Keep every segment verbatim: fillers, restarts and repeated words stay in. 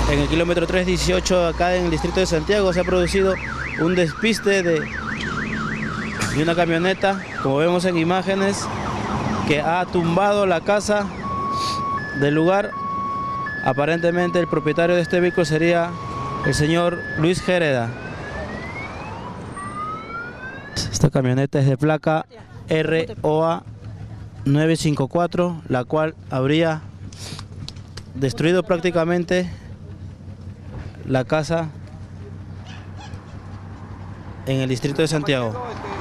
En el kilómetro tres dieciocho, acá en el distrito de Santiago, se ha producido un despiste de, de una camioneta, como vemos en imágenes, que ha tumbado la casa del lugar. Aparentemente el propietario de este vehículo sería el señor Luis Gereda. Esta camioneta es de placa R O A nueve cinco cuatro, la cual habría destruido prácticamente la casa en el distrito de Santiago.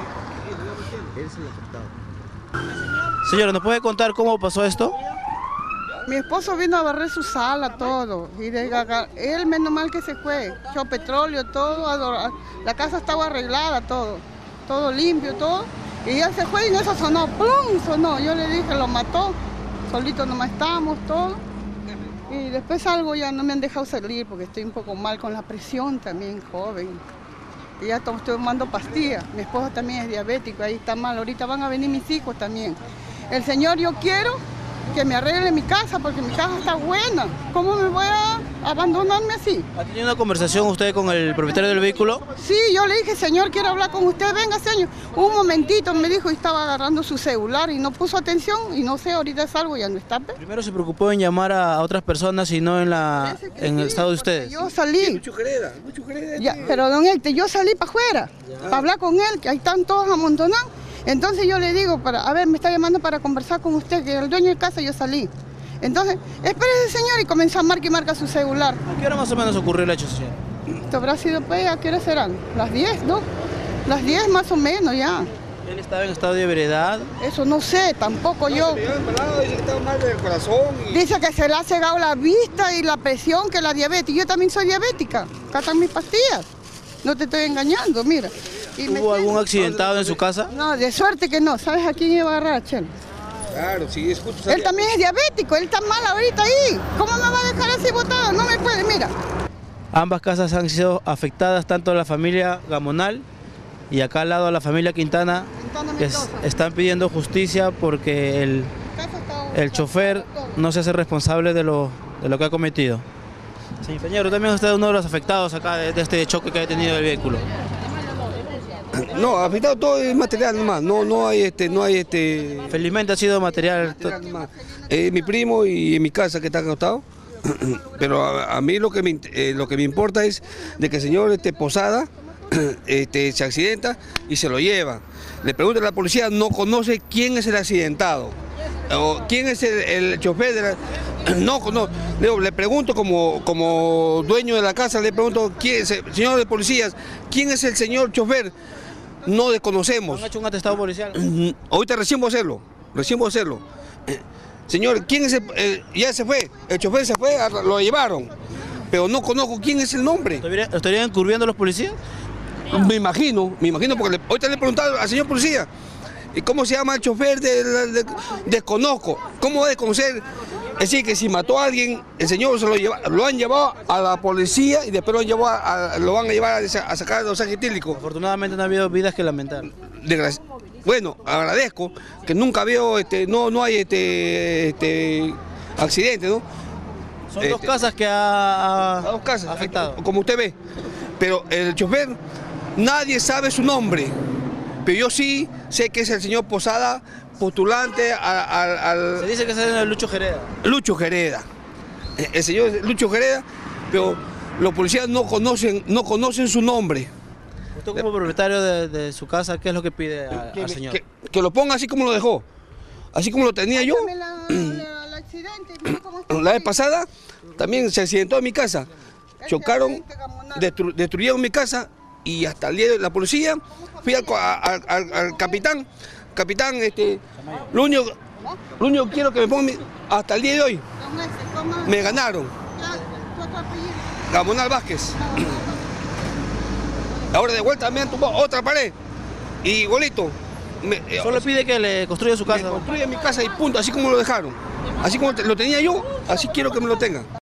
Señora, ¿nos puede contar cómo pasó esto? Mi esposo vino a barrer su sala, todo, y de, él menos mal que se fue, echó petróleo, todo, la casa estaba arreglada, todo, todo limpio, todo, y él se fue y en eso sonó, ¡plum! Sonó, yo le dije, lo mató, solito nomás estamos, todo, y después salgo, ya no me han dejado salir porque estoy un poco mal con la presión también, joven, y ya estoy tomando pastillas, mi esposo también es diabético, ahí está mal, ahorita van a venir mis hijos también. El señor, yo quiero que me arregle mi casa, porque mi casa está buena. ¿Cómo me voy a abandonarme así? ¿Ha tenido una conversación usted con el propietario del vehículo? Sí, yo le dije, señor, quiero hablar con usted, venga, señor. Un momentito, me dijo, y estaba agarrando su celular y no puso atención, y no sé, ahorita salgo, ya no está. Primero se preocupó en llamar a otras personas y no en, la, en sí, el estado de ustedes. Yo salí. Mucho Gereda, mucho Gereda. Ya, pero don Héctor, yo salí para afuera, ya, para hablar con él, que ahí están todos amontonados. Entonces yo le digo, para, a ver, me está llamando para conversar con usted, que el dueño de casa, yo salí. Entonces, espérese, señor, y comenzó a marcar y marca su celular. ¿A qué hora más o menos ocurrió el hecho, señor? Esto habrá sido, pues, ¿a qué hora serán? Las diez, ¿no? Las diez más o menos, ya. ¿Él estaba en estado de ebriedad? Eso no sé, tampoco no, yo. Se embalado, dice que estaba mal del corazón. Y... Dice que se le ha cegado la vista y la presión, que la diabetes. Yo también soy diabética, acá están mis pastillas. No te estoy engañando, mira. Y ¿Hubo algún me... accidentado en su casa? No, de suerte que no. ¿Sabes a quién iba a agarrar, Chelo? Claro, sí, es justo. Él también es diabético, él está mal ahorita ahí. ¿Cómo me va a dejar así botado? No me puede, mira. Ambas casas han sido afectadas, tanto la familia Gamonal y acá al lado la familia Quintana, Quintana que es, están pidiendo justicia porque el, el chofer no se hace responsable de lo, de lo que ha cometido. Sí, señor, también usted es uno de los afectados acá de, de este choque que ha tenido el vehículo. No, afectado todo es material nomás, no, no hay este, no hay este. Felizmente ha sido material. material eh, mi primo y en mi casa que está acostado, pero a, a mí lo que me eh, lo que me importa es de que el señor este Posada este se accidenta y se lo lleva. Le pregunta a la policía, no conoce quién es el accidentado o quién es el, el chofer de la. No, no, le, le pregunto como, como dueño de la casa, le pregunto, ¿quién es, señor de policías, quién es el señor chofer? No desconocemos. ¿Han hecho un atestado policial? Ahorita recién voy a hacerlo, recién voy a hacerlo. Señor, ¿quién es el, el, ya se fue, el chofer se fue, lo llevaron, pero no conozco quién es el nombre. ¿Lo estarían encurriendo los policías? Me imagino, me imagino, porque le, ahorita le he preguntado al señor policía, ¿cómo se llama el chofer? De, de, de, desconozco, ¿cómo va a desconocer? Es decir, que si mató a alguien, el señor se lo, lleva, lo han llevado a la policía y después lo, llevó a, a, lo van a llevar a, a sacar de dosaje etílico. Afortunadamente no ha habido vidas que lamentar. Desgraci bueno, agradezco que nunca veo, este, no, no hay este, este accidente, ¿no? Son este, dos casas que ha, dos casas, afectado. Como usted ve, pero el chofer, nadie sabe su nombre, pero yo sí sé que es el señor Posada, postulante al... al Se dice que es el Lucho Gereda. Lucho Gereda. El señor Lucho Gereda, pero los policías no conocen, no conocen su nombre. Usted como propietario de, de su casa, ¿qué es lo que pide a, que, al señor? Que, que lo ponga así como lo dejó, así como lo tenía yo. La, la, la, accidente, la vez pasada también se accidentó en mi casa. Chocaron, destru, destruyeron mi casa y hasta el día de la policía fui al, al, al, al capitán. Capitán, este, lo único, lo único que quiero que me ponga hasta el día de hoy. Me ganaron. Gamonal Vázquez. Ahora de vuelta me han tumbado otra pared. Y igualito. Me, Solo pide que le construya su casa. Construya mi casa y punto, así como lo dejaron. Así como lo tenía yo, así quiero que me lo tengan.